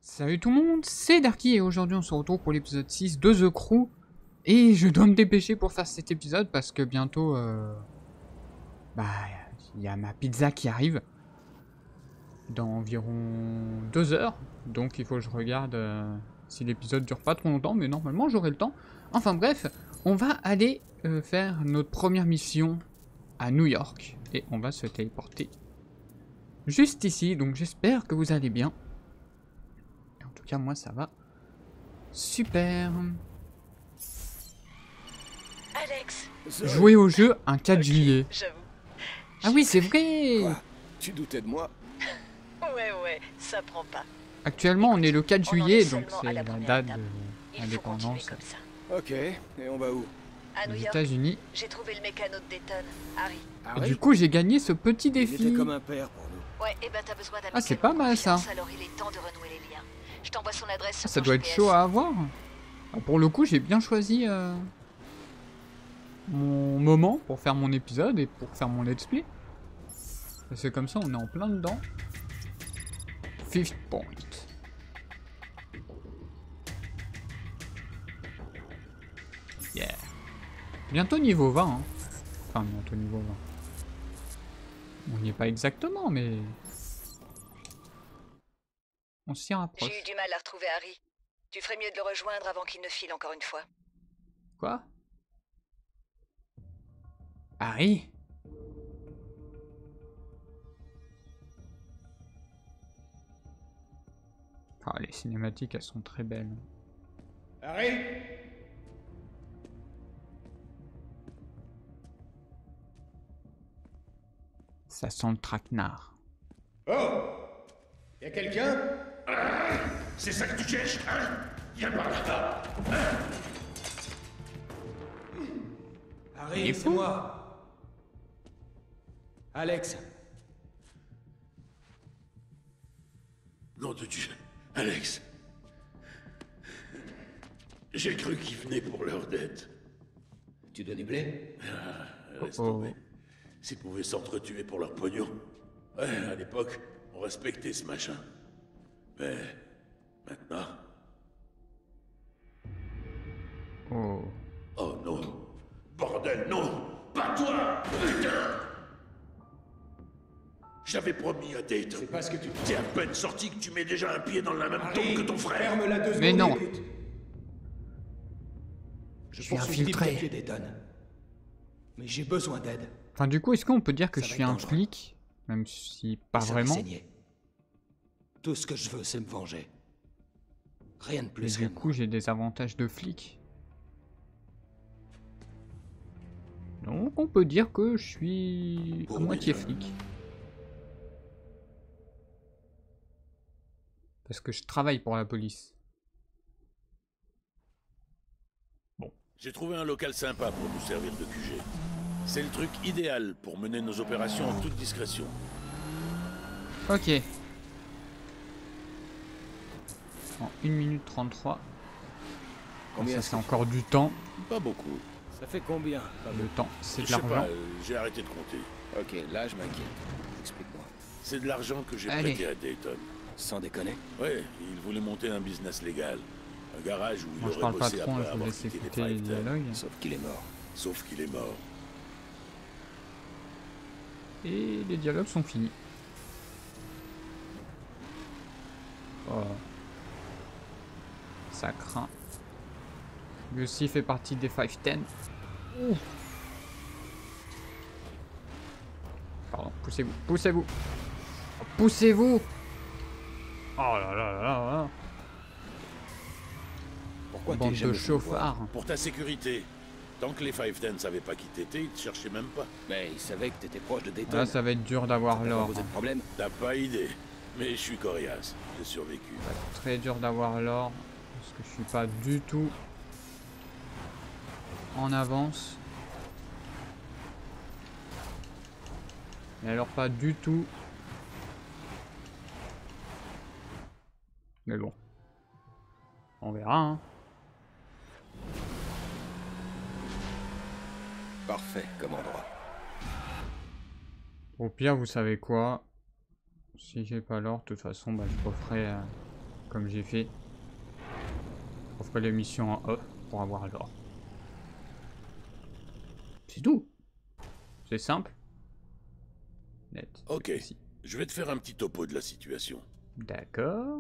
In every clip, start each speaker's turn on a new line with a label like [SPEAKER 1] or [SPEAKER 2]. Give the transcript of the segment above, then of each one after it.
[SPEAKER 1] Salut tout le monde, c'est Darky et aujourd'hui on se retrouve pour l'épisode 6 de The Crew. Et je dois me dépêcher pour faire cet épisode parce que bientôt, il y a ma pizza qui arrive dans environ 2 heures. Donc il faut que je regarde si l'épisode dure pas trop longtemps, mais normalement j'aurai le temps. Enfin bref, on va aller faire notre première mission à New York. Et on va se téléporter juste ici, donc j'espère que vous allez bien. En tout cas, moi, ça va. Super.
[SPEAKER 2] Alex,
[SPEAKER 1] Jouer au jeu un 4 juillet.
[SPEAKER 2] j'avoue.
[SPEAKER 1] Ah oui, c'est vrai.
[SPEAKER 3] Quoi? Tu doutais de moi?
[SPEAKER 2] Ouais, ça prend pas.
[SPEAKER 1] Actuellement, on est le 4
[SPEAKER 2] On en
[SPEAKER 1] juillet,
[SPEAKER 2] est
[SPEAKER 1] donc
[SPEAKER 2] seulement
[SPEAKER 1] c'est
[SPEAKER 2] à la
[SPEAKER 1] la
[SPEAKER 2] première
[SPEAKER 1] date
[SPEAKER 2] étape.
[SPEAKER 1] de
[SPEAKER 2] Il faut continuer
[SPEAKER 1] l'indépendance
[SPEAKER 2] comme ça.
[SPEAKER 3] Ok, et on va où?
[SPEAKER 2] À New
[SPEAKER 1] des
[SPEAKER 2] York,
[SPEAKER 1] États-Unis.
[SPEAKER 2] j'ai trouvé le mécano de Dayton, Harry.
[SPEAKER 1] Et
[SPEAKER 3] Harry?
[SPEAKER 1] du coup, j'ai gagné ce petit
[SPEAKER 3] Il était
[SPEAKER 1] défi.
[SPEAKER 3] comme un père pour nous.
[SPEAKER 2] Ouais, et ben t'as besoin d'un
[SPEAKER 1] Ah, c'est
[SPEAKER 2] mécano
[SPEAKER 1] pas
[SPEAKER 2] de
[SPEAKER 1] mal, ça.
[SPEAKER 2] confiance, alors il est temps de renouer les liens. Je t'envoie son adresse sur
[SPEAKER 1] Ça
[SPEAKER 2] ton
[SPEAKER 1] doit être
[SPEAKER 2] GPS.
[SPEAKER 1] chaud à avoir. Ah, pour le coup, j'ai bien choisi mon moment pour faire mon épisode et pour faire mon let's play. C'est comme ça, on est en plein dedans. Fifth point. Yeah. Bientôt niveau 20. Hein. Enfin, bientôt niveau 20. On n'y est pas exactement, mais... on s'y rapproche.
[SPEAKER 2] J'ai eu du mal à retrouver Harry. Tu ferais mieux de le rejoindre avant qu'il ne file encore une fois.
[SPEAKER 1] Quoi? Harry? Ah, les cinématiques, elles sont très belles.
[SPEAKER 3] Harry?
[SPEAKER 1] Ça sent le traquenard.
[SPEAKER 4] Oh! Y'a quelqu'un? C'est ça que tu cherches, hein? Viens par là-bas!
[SPEAKER 1] Il est
[SPEAKER 3] Harry, c'est
[SPEAKER 1] fou.
[SPEAKER 3] moi. Alex.
[SPEAKER 4] Nom de Dieu, Alex. J'ai cru qu'ils venaient pour leur dette.
[SPEAKER 3] Tu donnes du blé?
[SPEAKER 4] Laisse
[SPEAKER 1] Oh.
[SPEAKER 4] tomber. S'ils pouvaient s'entretuer pour leur pognon. Ouais, à l'époque, on respectait ce machin. Mais maintenant...
[SPEAKER 1] Oh.
[SPEAKER 4] Oh non! Bordel, non! Pas toi! Putain! J'avais promis à Dayton.
[SPEAKER 3] C'est pas ce que tu...
[SPEAKER 4] T'es à peine sorti que tu mets déjà un pied dans la même tombe que ton frère.
[SPEAKER 3] Ferme-la 2 secondes.
[SPEAKER 1] Mais non.
[SPEAKER 3] Écoute. Je
[SPEAKER 1] suis
[SPEAKER 3] poursuis
[SPEAKER 1] infiltré.
[SPEAKER 3] Steve Dayton. Mais j'ai besoin d'aide.
[SPEAKER 1] Enfin, du coup, est-ce qu'on peut dire que
[SPEAKER 3] Ça
[SPEAKER 1] je
[SPEAKER 3] va
[SPEAKER 1] suis
[SPEAKER 3] être
[SPEAKER 1] un
[SPEAKER 3] dangereux.
[SPEAKER 1] flic? Même si pas
[SPEAKER 3] Ça va
[SPEAKER 1] vraiment.
[SPEAKER 3] saigner. Tout ce que je veux, c'est me venger. Rien de
[SPEAKER 1] Et
[SPEAKER 3] plus,
[SPEAKER 1] du
[SPEAKER 3] rien de
[SPEAKER 1] coup,
[SPEAKER 3] moins.
[SPEAKER 1] j'ai des avantages de flic. Donc, on peut dire que je suis à
[SPEAKER 4] Pour
[SPEAKER 1] moitié
[SPEAKER 4] déjà.
[SPEAKER 1] flic. Parce que je travaille pour la police.
[SPEAKER 4] J'ai trouvé un local sympa pour nous servir de QG. C'est le truc idéal pour mener nos opérations en toute discrétion.
[SPEAKER 1] Ok. En 1 minute 33.
[SPEAKER 3] Combien
[SPEAKER 1] Ça,
[SPEAKER 3] est-ce
[SPEAKER 1] c'est
[SPEAKER 3] que-
[SPEAKER 1] encore du temps.
[SPEAKER 4] Pas beaucoup.
[SPEAKER 3] Ça fait combien?
[SPEAKER 1] Le temps, c'est
[SPEAKER 4] Je
[SPEAKER 1] de
[SPEAKER 4] sais pas,
[SPEAKER 1] l'argent.
[SPEAKER 4] j'ai arrêté de compter.
[SPEAKER 3] Ok, là, je m'inquiète. Explique-moi.
[SPEAKER 4] C'est de l'argent que j'ai
[SPEAKER 1] Allez.
[SPEAKER 4] prêté à Dayton.
[SPEAKER 3] Sans déconner.
[SPEAKER 4] Ouais, il voulait monter un business légal. Un garage où il
[SPEAKER 1] Moi, je
[SPEAKER 4] aurait
[SPEAKER 1] parle pas
[SPEAKER 4] bossé
[SPEAKER 1] trop, hein,
[SPEAKER 4] après
[SPEAKER 1] je vous
[SPEAKER 4] avoir
[SPEAKER 1] laisse
[SPEAKER 4] quitté les
[SPEAKER 1] écouter les
[SPEAKER 4] Five Ten.
[SPEAKER 1] dialogues.
[SPEAKER 3] Sauf qu'il est mort.
[SPEAKER 4] Sauf qu'il est mort.
[SPEAKER 1] Et les dialogues sont finis. Oh. Ça craint. Lui aussi fait partie des 5-10. Pardon, poussez-vous, poussez-vous. Oh, poussez-vous. Oh là là là là.
[SPEAKER 3] Pourquoi
[SPEAKER 1] Bande
[SPEAKER 3] t'es
[SPEAKER 1] de
[SPEAKER 3] jamais venu me voir?
[SPEAKER 1] chauffards.
[SPEAKER 4] Pour ta sécurité. Tant que les Five Ten savaient pas qui t'étais, ils te cherchaient même pas.
[SPEAKER 3] Mais il savait que t'étais proche de Dayton.
[SPEAKER 1] Là, ça va être dur d'avoir
[SPEAKER 3] Ça t'a
[SPEAKER 1] l'or.
[SPEAKER 3] posé de problème?
[SPEAKER 4] T'as pas idée. Mais je suis coriace. J'ai survécu.
[SPEAKER 1] Très dur d'avoir l'or. Parce que je suis pas du tout en avance. Et alors pas du tout. Mais bon. On verra, hein.
[SPEAKER 3] Parfait comme endroit.
[SPEAKER 1] Au pire, vous savez quoi? Si j'ai pas l'or, de toute façon, bah, je referai comme j'ai fait. On ferait les missions en off pour avoir l'or. C'est tout. C'est simple. Net.
[SPEAKER 4] Ok,
[SPEAKER 1] Ici.
[SPEAKER 4] je vais te faire un petit topo de la situation.
[SPEAKER 1] D'accord.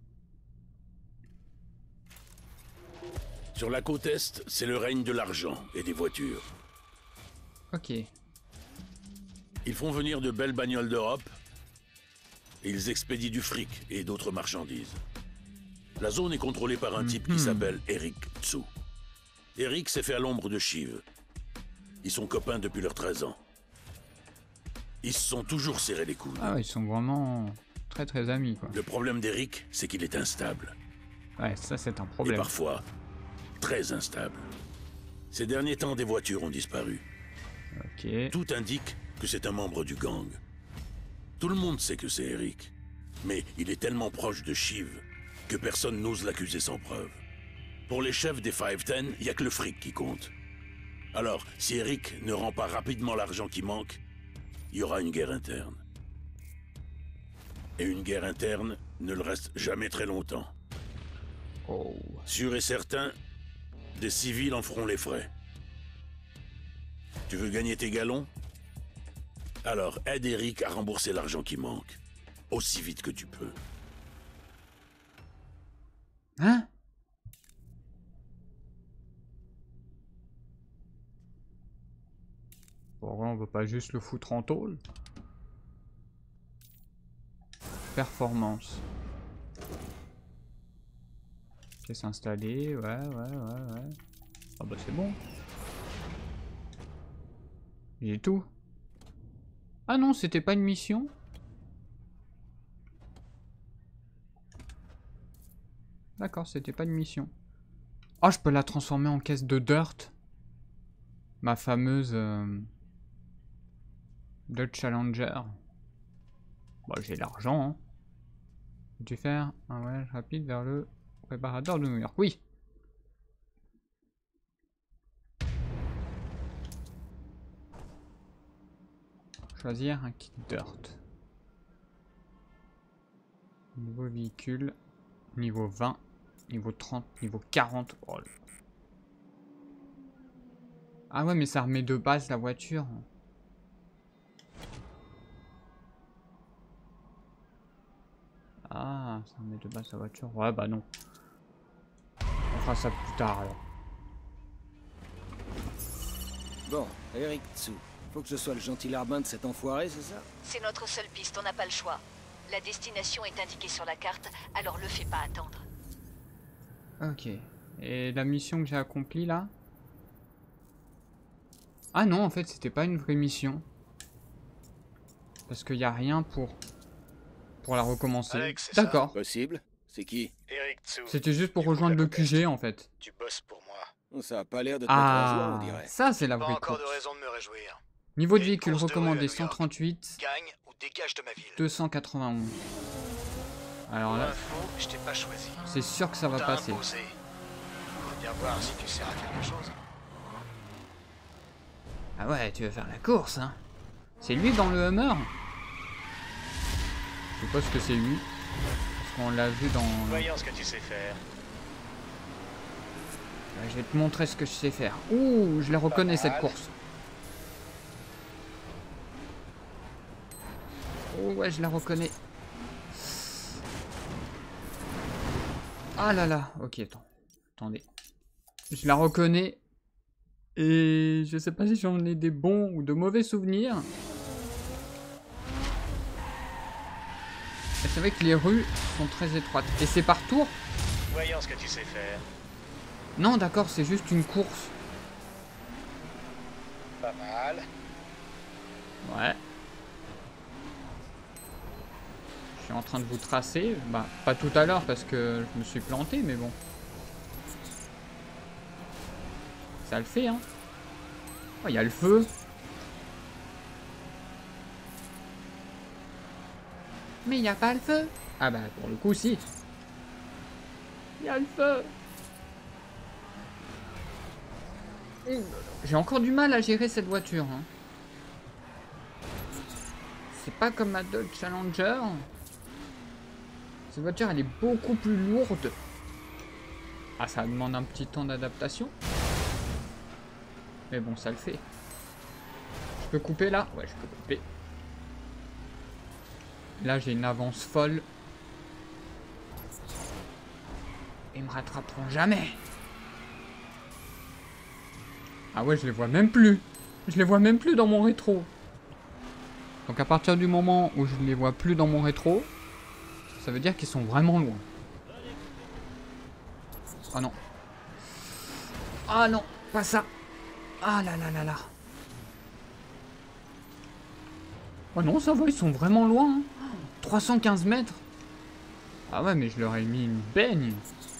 [SPEAKER 4] Sur la côte est, c'est le règne de l'argent et des voitures.
[SPEAKER 1] Ok.
[SPEAKER 4] Ils font venir de belles bagnoles d'Europe et ils expédient du fric et d'autres marchandises. La zone est contrôlée par un type qui s'appelle Eric Tsu. Eric s'est fait à l'ombre de Shiv. Ils sont copains depuis leurs 13 ans. Ils se sont toujours serrés les coudes.
[SPEAKER 1] Ah ouais, ils sont vraiment très très amis quoi.
[SPEAKER 4] Le problème d'Eric, c'est qu'il est instable.
[SPEAKER 1] Ouais, ça c'est un
[SPEAKER 4] Et
[SPEAKER 1] problème.
[SPEAKER 4] parfois, très instable. Ces derniers temps, des voitures ont disparu.
[SPEAKER 1] Ok.
[SPEAKER 4] Tout indique que c'est un membre du gang. Tout le monde sait que c'est Eric. Mais il est tellement proche de Shiv que personne n'ose l'accuser sans preuve. Pour les chefs des 510, il n'y a que le fric qui compte. Alors, si Eric ne rend pas rapidement l'argent qui manque, il y aura une guerre interne. Et une guerre interne ne le reste jamais très longtemps.
[SPEAKER 1] Oh.
[SPEAKER 4] Sûr et certain, des civils en feront les frais. Tu veux gagner tes galons? Alors aide Eric à rembourser l'argent qui manque. Aussi vite que tu peux.
[SPEAKER 1] Hein? Pourquoi on veut pas juste le foutre en tôle? Performance. Pièce installée, ouais. Ah bah c'est bon. J'ai tout. Ah non, c'était pas une mission? D'accord, c'était pas une mission. Oh, je peux la transformer en caisse de dirt. Ma fameuse Dodge Challenger. Bon, j'ai l'argent. Hein. Peux-tu faire un voyage rapide vers le préparateur de New York? Oui. Choisir un kit dirt. Niveau véhicule. Niveau 20. Niveau 30. Niveau 40. Oh là. Ah ouais, mais ça remet de base la voiture. Ah, ça remet de base la voiture. Ouais, bah non. On fera ça plus tard alors.
[SPEAKER 3] Bon, Eric Tsu. Faut que je sois le gentil larbin de cet enfoiré, c'est ça?
[SPEAKER 2] C'est notre seule piste, on n'a pas le choix. La destination est indiquée sur la carte, alors le fais pas attendre.
[SPEAKER 1] Ok. Et la mission que j'ai accomplie là? Ah non, en fait, c'était pas une vraie mission. Parce qu'il n'y a rien pour la recommencer.
[SPEAKER 5] Alex,
[SPEAKER 1] d'accord.
[SPEAKER 3] Possible? C'est qui?
[SPEAKER 5] Eric Tsu.
[SPEAKER 1] C'était juste pour
[SPEAKER 5] Du coup,
[SPEAKER 1] rejoindre
[SPEAKER 5] la
[SPEAKER 1] le QG en fait.
[SPEAKER 5] Tu bosses pour moi.
[SPEAKER 3] Ça a pas l'air de te mettre en joie, on
[SPEAKER 1] Ah,
[SPEAKER 3] dirait.
[SPEAKER 1] ça c'est la
[SPEAKER 5] Pas
[SPEAKER 1] vraie
[SPEAKER 5] encore de
[SPEAKER 1] course.
[SPEAKER 5] raison de me réjouir.
[SPEAKER 1] Niveau de
[SPEAKER 5] Il y a une
[SPEAKER 1] véhicule
[SPEAKER 5] course de rue à
[SPEAKER 1] recommandé
[SPEAKER 5] New York.
[SPEAKER 1] 138,
[SPEAKER 5] Gagne ou dégage de ma ville.
[SPEAKER 1] 291. Alors
[SPEAKER 5] Pour
[SPEAKER 1] là,
[SPEAKER 5] info, je t'ai pas choisi.
[SPEAKER 1] c'est sûr que ça va
[SPEAKER 5] T'as
[SPEAKER 1] passer.
[SPEAKER 5] imposé. Faut bien voir si tu sers à quelque chose.
[SPEAKER 1] Ah ouais, tu veux faire la course, hein? C'est lui dans le Hummer? Je sais pas ce que c'est lui. Parce qu'on l'a vu dans...
[SPEAKER 5] Voyons ce que tu sais faire.
[SPEAKER 1] Ouais, je vais te montrer ce que je sais faire. Ouh, je la reconnais
[SPEAKER 5] Pas
[SPEAKER 1] cette
[SPEAKER 5] mal.
[SPEAKER 1] course. Oh ouais, je la reconnais. Ah là là, ok, attendez. Je la reconnais. Et je sais pas si j'en ai des bons ou de mauvais souvenirs. Et c'est vrai que les rues sont très étroites. Et c'est par tour?
[SPEAKER 5] Voyons ce que tu sais faire.
[SPEAKER 1] Non, d'accord, c'est juste une course.
[SPEAKER 5] Pas mal.
[SPEAKER 1] Ouais. Je suis en train de vous tracer. Bah, pas tout à l'heure parce que je me suis planté, mais bon. Ça le fait, hein. Oh, il y a le feu. Mais il n'y a pas le feu. Ah bah, pour le coup, si. Il y a le feu. J'ai encore du mal à gérer cette voiture, hein. C'est pas comme ma Dodge Challenger. Cette voiture, elle est beaucoup plus lourde. Ah, ça demande un petit temps d'adaptation. Mais bon, ça le fait. Je peux couper là? Ouais, je peux couper. Là, j'ai une avance folle. Ils me rattraperont jamais. Ah ouais, je les vois même plus. Je les vois même plus dans mon rétro. Donc à partir du moment où je les vois plus dans mon rétro, ça veut dire qu'ils sont vraiment loin. Oh non. Ah non, pas ça. Ah là là là là. Oh non, ça va, ils sont vraiment loin. Hein. 315 mètres. Ah ouais, mais je leur ai mis une baigne.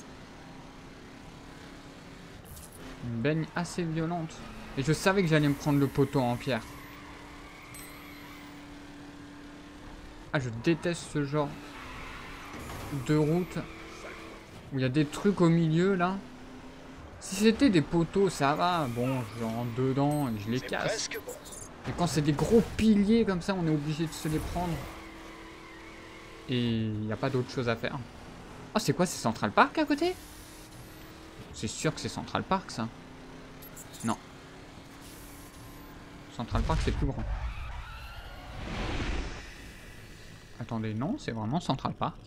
[SPEAKER 1] Une baigne assez violente. Et je savais que j'allais me prendre le poteau en pierre. Ah, je déteste ce genre de route où il y a des trucs au milieu là. Si c'était des poteaux, ça va. Bon, je rentre dedans et je les casse.
[SPEAKER 5] Presque bon.
[SPEAKER 1] Mais quand c'est des gros piliers comme ça, on est obligé de se les prendre. Et il n'y a pas d'autre chose à faire. Oh, c'est quoi? C'est Central Park à côté? C'est sûr que c'est Central Park, ça. Non. Central Park, c'est plus grand. Attendez, non, c'est vraiment Central Park.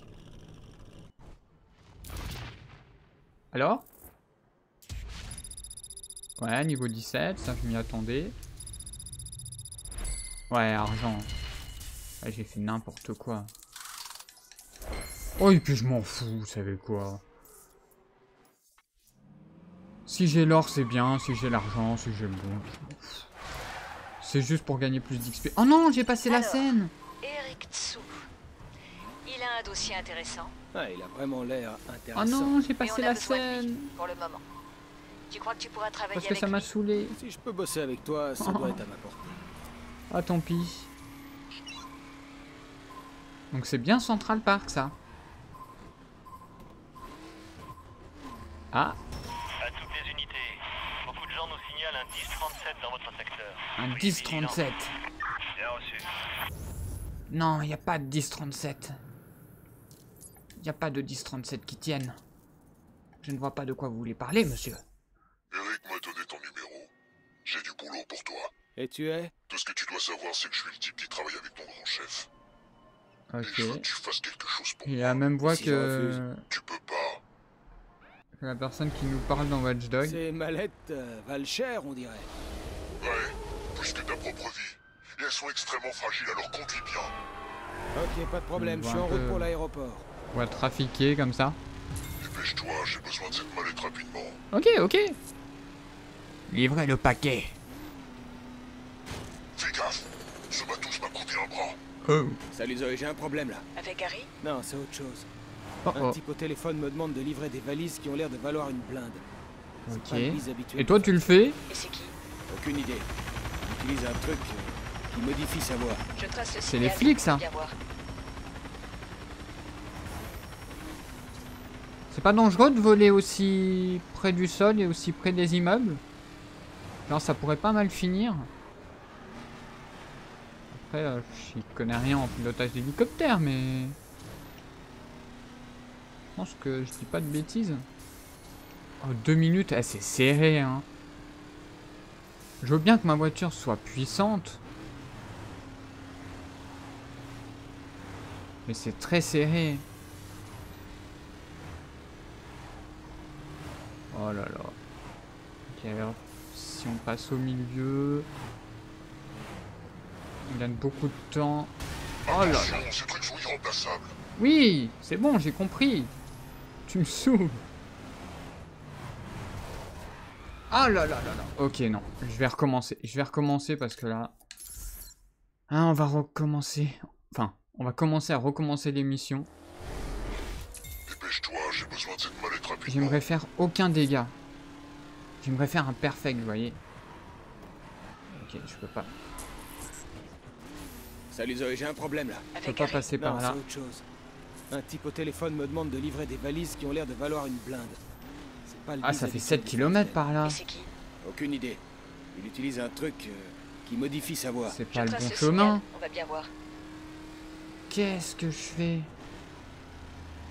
[SPEAKER 1] Alors? Ouais, niveau 17, ça je m'y attendais. Ouais, argent. Ouais, j'ai fait n'importe quoi. Oh, et puis je m'en fous, vous savez quoi. Si j'ai l'or, c'est bien. Si j'ai l'argent, si j'ai le bon. C'est juste pour gagner plus d'XP. Oh non, j'ai passé la
[SPEAKER 2] Alors,
[SPEAKER 1] scène.
[SPEAKER 2] Eric Tsu. Il a un dossier intéressant.
[SPEAKER 5] Ah, il a vraiment l'air
[SPEAKER 1] Oh
[SPEAKER 5] intéressant.
[SPEAKER 1] non, j'ai
[SPEAKER 2] Mais
[SPEAKER 1] passé
[SPEAKER 2] on a
[SPEAKER 1] la
[SPEAKER 2] besoin de lui,
[SPEAKER 1] scène.
[SPEAKER 2] pour le moment. Tu crois que tu pourras travailler
[SPEAKER 1] Parce que
[SPEAKER 2] avec
[SPEAKER 1] ça m'a
[SPEAKER 2] lui?
[SPEAKER 1] saoulé.
[SPEAKER 5] Si je peux bosser avec toi, ça doit être à ma portée.
[SPEAKER 1] Ah, tant pis. Donc c'est bien Central Park, ça. Ah,
[SPEAKER 6] À toutes les unités, beaucoup de gens nous signalent un 1037 dans votre secteur.
[SPEAKER 1] un
[SPEAKER 6] Soyez
[SPEAKER 1] 1037.
[SPEAKER 6] vigilants. Bien reçu.
[SPEAKER 1] Non, il n'y a pas de 1037. Il n'y a pas de 1037 qui tiennent. Je ne vois pas de quoi vous voulez parler, monsieur.
[SPEAKER 7] Eric m'a donné ton numéro. J'ai du boulot pour toi.
[SPEAKER 5] Et tu es?
[SPEAKER 7] Tout ce que tu dois savoir, c'est que je suis le type qui travaille avec ton grand chef. Et je veux
[SPEAKER 1] Ok.
[SPEAKER 7] que tu fasses quelque chose pour
[SPEAKER 1] Il
[SPEAKER 7] moi.
[SPEAKER 1] a la même voix
[SPEAKER 5] Si je
[SPEAKER 1] que
[SPEAKER 7] Tu peux pas.
[SPEAKER 1] la personne qui nous parle dans Watch Dogs.
[SPEAKER 5] Ces mallettes valent cher, on dirait.
[SPEAKER 7] Ouais, plus que ta propre vie. Et elles sont extrêmement fragiles, alors conduis bien.
[SPEAKER 5] Ok, pas de problème, je suis en route pour l'aéroport.
[SPEAKER 1] Voix trafiquée comme ça.
[SPEAKER 7] Dépêche-toi, j'ai besoin de cette mallette rapidement.
[SPEAKER 1] Ok, ok. Livrez le paquet.
[SPEAKER 7] Fais gaffe, ce matos m'a coupé un bras.
[SPEAKER 1] Oh.
[SPEAKER 5] Salut Zoé, j'ai un problème là.
[SPEAKER 2] Avec Harry?
[SPEAKER 5] Non, c'est autre chose.
[SPEAKER 1] Oh,
[SPEAKER 5] Un
[SPEAKER 1] oh.
[SPEAKER 5] type au téléphone me demande de livrer des valises qui ont l'air de valoir une blinde. C'est
[SPEAKER 1] Ok.
[SPEAKER 5] pas une valise habituelle.
[SPEAKER 1] Et toi, tu le fais?
[SPEAKER 2] Et c'est qui?
[SPEAKER 5] Aucune idée. Il utilise un truc qui modifie sa voix.
[SPEAKER 2] Je trace le
[SPEAKER 1] C'est
[SPEAKER 2] signal,
[SPEAKER 1] les flics, ça.
[SPEAKER 2] viens voir.
[SPEAKER 1] C'est pas dangereux de voler aussi près du sol et aussi près des immeubles? Genre, ça pourrait pas mal finir. Après, j'y connais rien en pilotage d'hélicoptère, mais... Je pense que je dis pas de bêtises. Oh, 2 minutes, eh, c'est serré, hein. Je veux bien que ma voiture soit puissante. Mais c'est très serré. Oh là là. Ok, alors, si on passe au milieu... On gagne beaucoup de temps. Oh là là.
[SPEAKER 7] Attention, ces trucs sont irremplaçables.
[SPEAKER 1] Oui, c'est bon, j'ai compris. Tu me saoules. Ah là là là là. Ok, non. Je vais recommencer. Je vais recommencer parce que là... Ah, on va recommencer. Enfin, on va commencer à recommencer l'émission.
[SPEAKER 7] Dépêche-toi, j'ai besoin de cette mallette rapidement.
[SPEAKER 1] J'aimerais faire aucun dégât. J'aimerais faire un perfect, vous voyez. Ok, je peux pas.
[SPEAKER 5] Salut Zoé, j'ai un problème là.
[SPEAKER 1] Je peux
[SPEAKER 2] Avec
[SPEAKER 1] pas
[SPEAKER 2] Harry?
[SPEAKER 1] passer
[SPEAKER 5] Non,
[SPEAKER 1] par
[SPEAKER 5] c'est
[SPEAKER 1] là.
[SPEAKER 5] autre chose. Un type au téléphone me demande de livrer des valises qui ont l'air de valoir une blinde. C'est pas le
[SPEAKER 1] Ah,
[SPEAKER 5] biz
[SPEAKER 1] ça fait
[SPEAKER 5] habituel
[SPEAKER 1] 7
[SPEAKER 5] des
[SPEAKER 1] km
[SPEAKER 5] gangsters.
[SPEAKER 1] par là.
[SPEAKER 2] Et c'est qui?
[SPEAKER 5] Aucune idée. Il utilise un truc qui modifie sa voix.
[SPEAKER 1] C'est
[SPEAKER 2] Je
[SPEAKER 1] pas le
[SPEAKER 2] trace
[SPEAKER 1] bon
[SPEAKER 2] le
[SPEAKER 1] chemin.
[SPEAKER 2] signal, on va bien voir.
[SPEAKER 1] Qu'est-ce que je fais?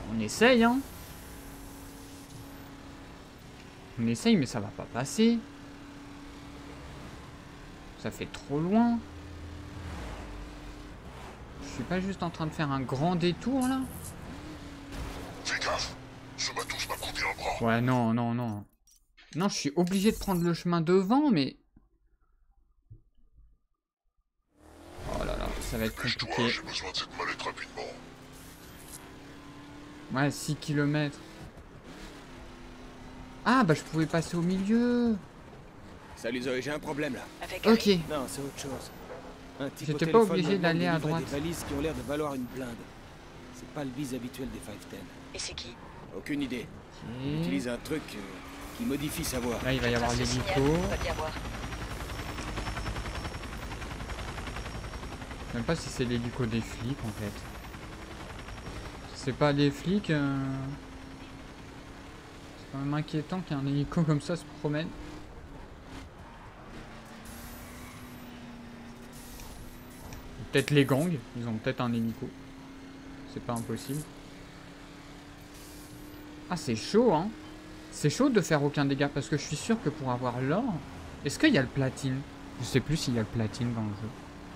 [SPEAKER 1] On essaye, hein. On essaye, mais ça va pas passer. Ça fait trop loin. Je suis pas juste en train de faire un grand détour, là?
[SPEAKER 7] Fais gaffe. Ce matos m'a coupé un bras.
[SPEAKER 1] Ouais, non, non, non. Non, je suis obligé de prendre le chemin devant, mais... Oh là là, ça va être
[SPEAKER 7] Dépêche-toi,
[SPEAKER 1] compliqué.
[SPEAKER 7] j'ai besoin de cette mallette rapidement.
[SPEAKER 1] Ouais, 6 km. Ah, bah je pouvais passer au milieu.
[SPEAKER 5] Salut Zoé, j'ai un problème là.
[SPEAKER 2] Avec
[SPEAKER 1] Ok.
[SPEAKER 2] Harry.
[SPEAKER 5] Non, c'est autre chose. Un type au
[SPEAKER 1] J'étais pas
[SPEAKER 5] téléphone
[SPEAKER 1] obligé
[SPEAKER 5] me demande
[SPEAKER 1] d'aller
[SPEAKER 5] de
[SPEAKER 1] à
[SPEAKER 5] livrer
[SPEAKER 1] droite.
[SPEAKER 5] des valises qui ont l'air de valoir une blinde. C'est pas le bise habituel des 510.
[SPEAKER 2] Et c'est qui?
[SPEAKER 5] Aucune idée. Il
[SPEAKER 1] Ok.
[SPEAKER 5] utilise un truc qui modifie sa voix.
[SPEAKER 1] Là, il va y avoir
[SPEAKER 2] Trace le signal,
[SPEAKER 1] l'hélico.
[SPEAKER 2] on va bien voir.
[SPEAKER 1] Je sais même pas si c'est l'hélico des flics, en fait. Si c'est pas des flics... C'est quand même inquiétant qu'un hélico comme ça se promène. Peut-être les gangs, ils ont peut-être un hélico. C'est pas impossible. Ah, c'est chaud, hein. C'est chaud de faire aucun dégât, parce que je suis sûr que pour avoir l'or... Est-ce qu'il y a le platine? Je sais plus s'il y a le platine dans le jeu.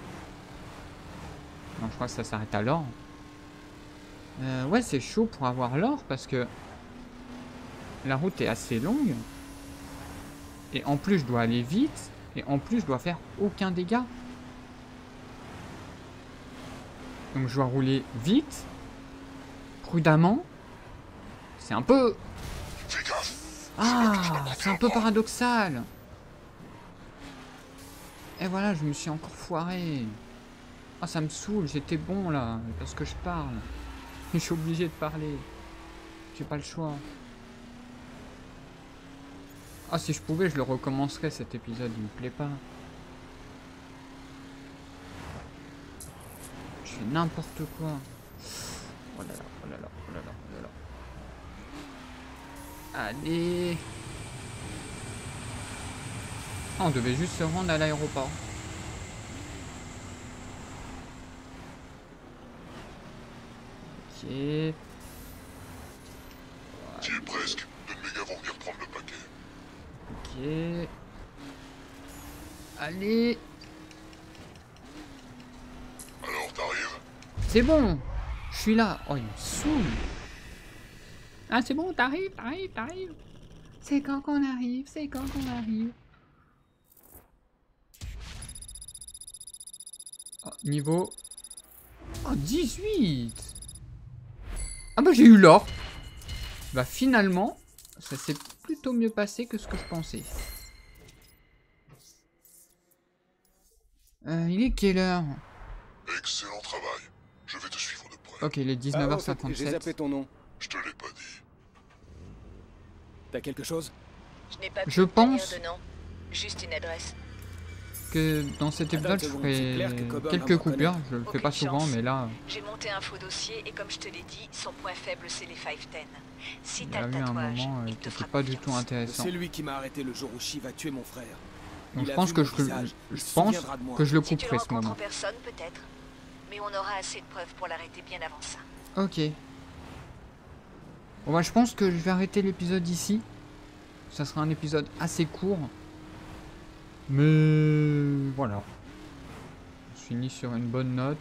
[SPEAKER 1] Non, je crois que ça s'arrête à l'or. Ouais, c'est chaud pour avoir l'or, parce que... La route est assez longue. Et en plus, je dois aller vite. Et en plus, je dois faire aucun dégât. Donc je dois rouler vite, prudemment. C'est un peu...
[SPEAKER 7] Fais gaffe.
[SPEAKER 1] Ah, c'est un peu paradoxal. Et voilà, je me suis encore foiré. Ah, ça me saoule, j'étais bon là, parce que je parle. Et je suis obligé de parler. J'ai pas le choix. Ah, si je pouvais, je le recommencerais cet épisode, il me plaît pas. Je fais n'importe quoi. Oh là là, oh là là, oh là là, oh là là. Allez. Ah, on devait juste se rendre à l'aéroport. Ok.
[SPEAKER 7] Tu y es presque. Deux mégas vont venir prendre le paquet.
[SPEAKER 1] Ok. Allez.
[SPEAKER 7] Alors, t'arrives?
[SPEAKER 1] C'est bon. Je suis là. Oh, il me saoule. Ah, c'est bon, t'arrives. C'est quand qu'on arrive, Oh, niveau... Oh, 18. Ah bah j'ai eu l'or. Bah finalement, ça s'est plutôt mieux passé que ce que je pensais. Il est quelle heure?
[SPEAKER 7] Excellent travail. Je vais te suivre de près.
[SPEAKER 1] Ok, il est
[SPEAKER 5] Ah, au fait,
[SPEAKER 1] 19h57.
[SPEAKER 5] j'ai zappé ton nom.
[SPEAKER 7] Je te l'ai pas dit.
[SPEAKER 5] T'as quelque chose?
[SPEAKER 2] Je n'ai pas pu
[SPEAKER 1] Je
[SPEAKER 2] obtenir
[SPEAKER 1] pense-
[SPEAKER 2] de nom. Juste une adresse.
[SPEAKER 1] Que dans cet épisode, je
[SPEAKER 5] Attends,
[SPEAKER 1] ferai
[SPEAKER 5] c'est clair que Coburn
[SPEAKER 1] quelques
[SPEAKER 5] va me
[SPEAKER 1] coupures.
[SPEAKER 5] reconnaître.
[SPEAKER 1] Je le fais
[SPEAKER 2] Aucune
[SPEAKER 1] pas souvent,
[SPEAKER 2] chance.
[SPEAKER 1] mais là,
[SPEAKER 2] J'ai monté un faux dossier et comme je te l'ai dit, son point faible c'est les 510. Si
[SPEAKER 1] il y
[SPEAKER 2] t'as
[SPEAKER 1] a
[SPEAKER 2] le
[SPEAKER 1] eu un
[SPEAKER 2] tatouage,
[SPEAKER 1] moment
[SPEAKER 2] il
[SPEAKER 1] qui
[SPEAKER 2] te
[SPEAKER 1] était
[SPEAKER 2] fera
[SPEAKER 1] pas du tout
[SPEAKER 2] confiance.
[SPEAKER 1] intéressant.
[SPEAKER 5] C'est lui qui m'a arrêté le jour où Shiv a tué mon frère.
[SPEAKER 1] Donc
[SPEAKER 5] Il
[SPEAKER 1] je
[SPEAKER 5] a
[SPEAKER 1] pense
[SPEAKER 5] vu
[SPEAKER 1] que
[SPEAKER 5] mon
[SPEAKER 1] je
[SPEAKER 5] visage. Il se
[SPEAKER 1] pense
[SPEAKER 5] souviendra de moi.
[SPEAKER 1] que je le
[SPEAKER 2] Si tu le
[SPEAKER 1] couperai ce
[SPEAKER 2] rencontres en
[SPEAKER 1] moment.
[SPEAKER 2] personne, peut-être. Mais on aura assez de preuves pour l'arrêter bien avant ça.
[SPEAKER 1] Ok. Bon bah je pense que je vais arrêter l'épisode ici. Ça sera un épisode assez court. Mais voilà. On se finit sur une bonne note.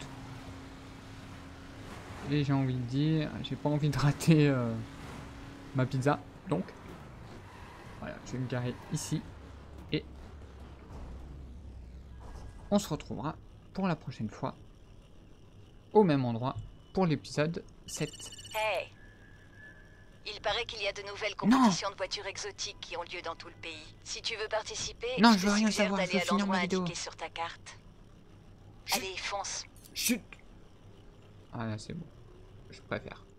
[SPEAKER 1] Et j'ai envie de dire, j'ai pas envie de rater ma pizza. Donc, voilà, je vais me garer ici. Et on se retrouvera pour la prochaine fois. Au même endroit pour l'épisode 7.
[SPEAKER 2] Hey! Il paraît qu'il y a de nouvelles compétitions de voitures exotiques qui ont lieu dans tout le pays. Si tu veux participer,
[SPEAKER 1] Non,
[SPEAKER 2] je
[SPEAKER 1] je
[SPEAKER 2] te
[SPEAKER 1] veux rien
[SPEAKER 2] suggère
[SPEAKER 1] savoir, je
[SPEAKER 2] d'aller
[SPEAKER 1] veux
[SPEAKER 2] à
[SPEAKER 1] finir
[SPEAKER 2] l'endroit
[SPEAKER 1] ma vidéo.
[SPEAKER 2] indiqué sur ta carte. Allez, fonce!
[SPEAKER 5] Chut.
[SPEAKER 1] Ah là c'est bon. Je préfère.